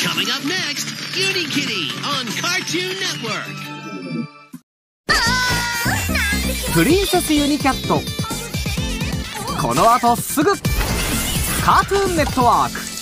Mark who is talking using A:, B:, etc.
A: Coming up next, Unikitty on Cartoon Network.
B: プリンセスユニキャット、この後すぐカートゥーンネットワーク。